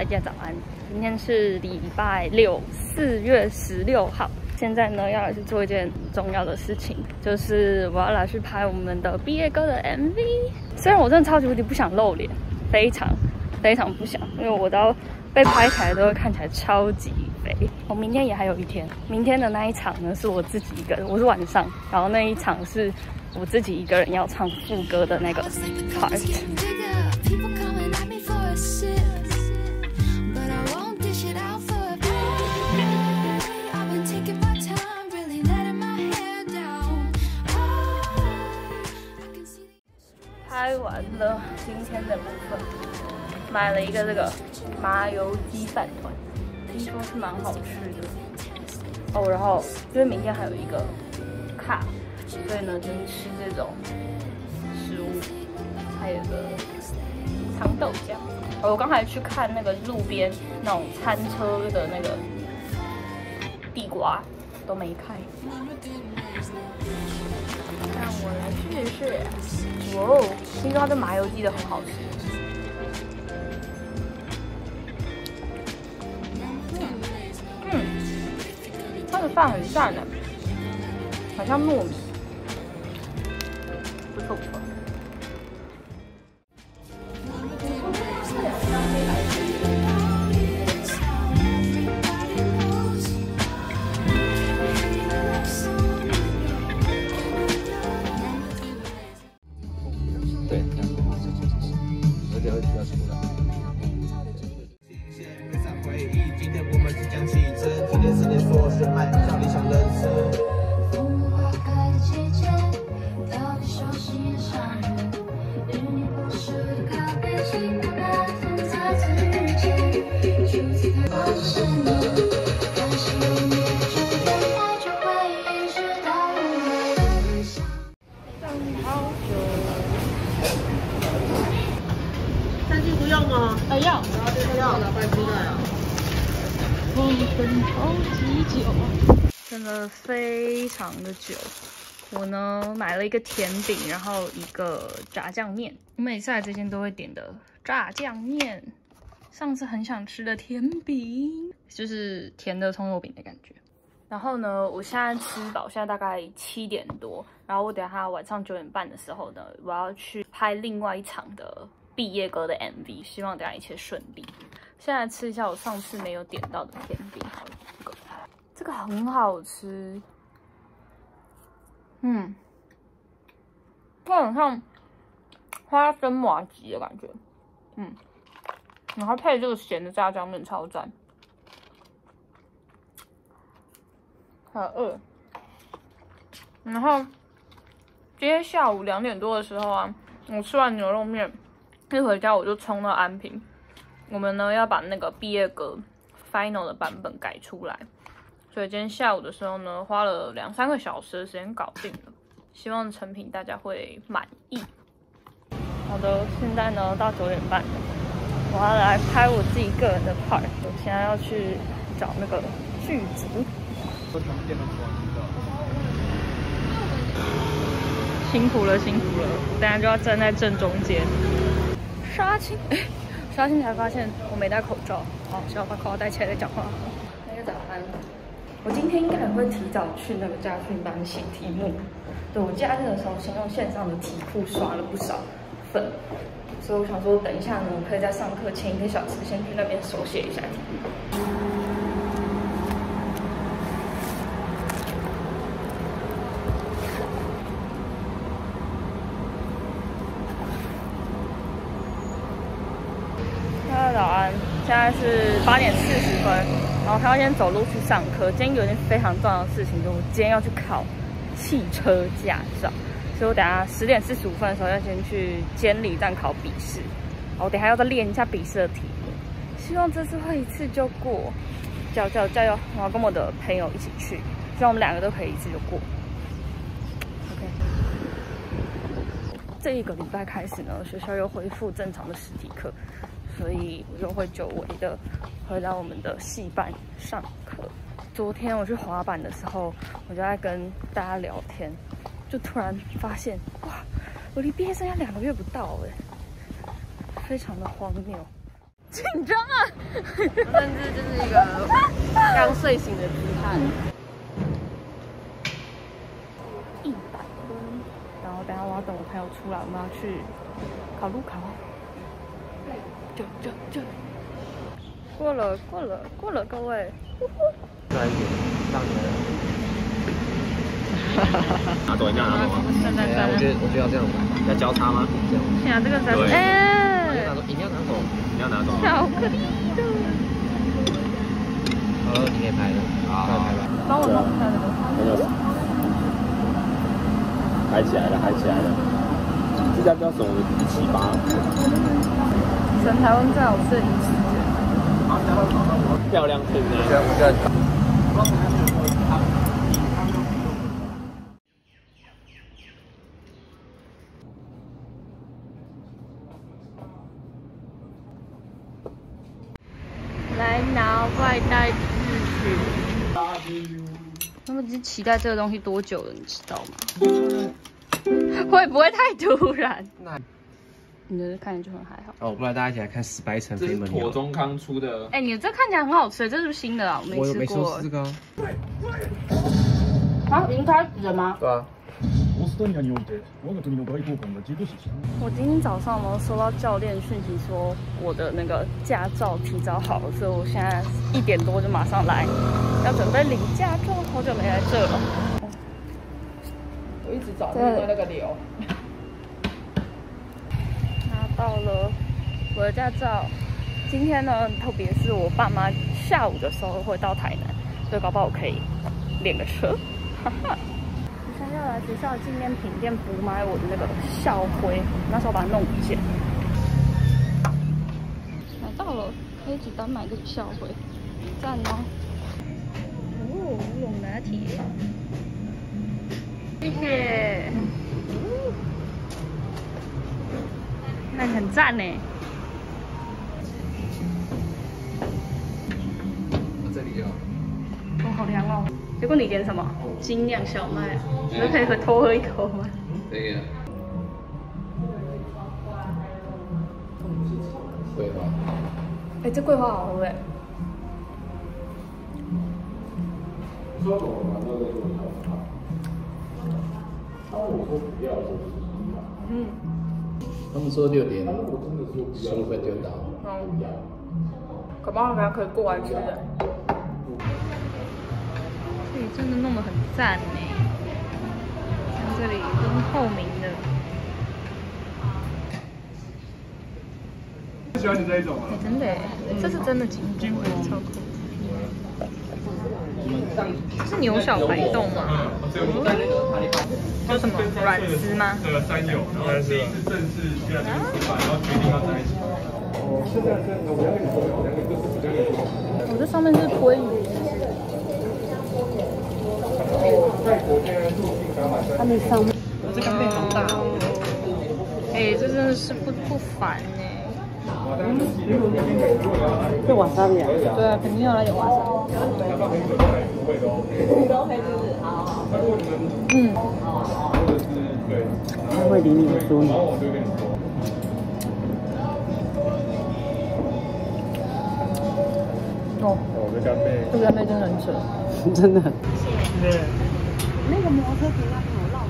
大家早安，今天是礼拜六，4月16号。现在呢，要来去做一件重要的事情，就是我要来去拍我们的毕业歌的 MV。虽然我真的超级无敌不想露脸，非常不想，因为我都被拍起来都会看起来超级肥。我明天也还有一天，明天的那一场呢是我自己一个人，我是晚上，然后那一场是我自己一个人要唱副歌的那个 part。拍完了今天的部分，买了一个这个麻油鸡饭团，听说是蛮好吃的哦。然后因为明天还有一个卡，所以呢就是吃这种食物，还有个糖豆浆。我刚才去看那个路边那种餐车的那个地瓜都没开。让我来试试。哇哦，听说它的麻油鸡的很好吃。它的饭很散的，好像糯米，不错不错。要，老板出来啊！等超级久，等了非常的久。我呢买了一个甜饼，然后一个炸酱面。我每次来这间都会点的炸酱面，上次很想吃的甜饼，就是甜的葱油饼的感觉。然后呢，我现在吃饱，现在大概7点多，然后我等下晚上9点半的时候呢，我要去拍另外一场的毕业歌的 MV， 希望大家一切顺利。现在吃一下我上次没有点到的甜饼，好了，这个很好吃，它很像花生麻吉的感觉，然后配这个咸的炸酱面超赞。好饿，然后今天下午2点多的时候啊，我吃完牛肉面。一回家我就冲到安平，我们呢要把那个毕业歌 final 的版本改出来，所以今天下午的时候呢，花了2-3个小时的时间搞定了，希望成品大家会满意。好的，现在呢到9点半了，我要来拍我自己个人的 part， 我现在要去找那个剧组。辛苦了，等下就要站在正中间。杀青，杀青才发现我没戴口罩，好，需要把口罩戴起来再讲话。大家早安，我今天应该也会提早去那个家训班写题目。对，我假日的时候先用线上的题库刷了不少份，所以我想说等一下呢，可以在上课前1个小时先去那边手写一下题目。早安，现在是8点40分，然后他要先走路去上课。今天有一件非常重要的事情，就是我今天要去考汽车驾照，所以我等下10点45分的时候要先去监理站考笔试，然后我等下要再练一下笔试的题目，希望这次会一次就过，加油！我要跟我的朋友一起去，希望我们2个都可以一次就过。OK， 这一个礼拜开始呢，学校又恢复正常的实体课。所以我就会久违的回到我们的系办上课。昨天我去滑板的时候，我就在跟大家聊天，就突然发现，哇，我离毕业剩下2个月不到哎，非常的荒谬。 紧张啊！ 甚至就是一个刚睡醒的姿态。 100分，然后等下我要等我朋友出来，我们要去考路考。就，过了，各位。 再一点，上来了。拿走，你要拿走吗？我觉得要这样买，要交叉吗？这样。 现在这个才对。 哎， 一定要拿走，你要拿走。 巧克力的。 你可以拍了，好，拍吧。 帮我弄一下这个。 嗨起来了。这家叫什么？178。 全台湾最好吃的饮食街。 漂亮挺的。我觉得。 来拿外带自取。他们已经期待这个东西多久了，你知道吗？会不会太突然？你觉得看起来就很还好。 哦，不然大家一起来看18层飞门。这是妥中康出的。 哎，你这看起来很好吃，这是不是新的啊？我没吃过。 我没吃这个。 啊，已经开始了吗？ 对啊。 我今天早上呢收到教练讯息说我的那个驾照提早好了，所以我现在1点多就马上来，要准备领驾照，好久没来这了。 我一直找那个流。 拿到了我的驾照，今天呢特别是我爸妈下午的时候会到台南，所以搞不好我可以练个车，哈哈。我现在要来学校的纪念品店补买我的那个校徽，那时候把它弄不见。买到了，可以简单买这个校徽，赞哦！哦，乌龙拿铁，谢谢。那很赞呢。 这里有。 哦，好凉哦。结果你点什么？精酿小麦，你可以偷喝一口吗？ 可以啊。桂花。 哎，这桂花好喝哎。嗯。 他们说6点10分就到。 搞不好还可以过来吃的。这里真的弄得很赞呢，像这里都是透明的。 喜欢你这一种啊？ 真的，这是真的金箔，超酷。是牛小排冻吗？这什么软丝吗？ 这个山友，然后第一次正式去那边吃饭，然后决定要在一起。 我这上面是鲑鱼。它那上面，这个贝好大哦。哎，这真的是不凡呢。 这瓦萨比啊？ 对啊，肯定要来点瓦萨。嗯。 他会理你不说你。 哦，这干贝真的很扯， 真的。 对。 那个摩托车停在好绕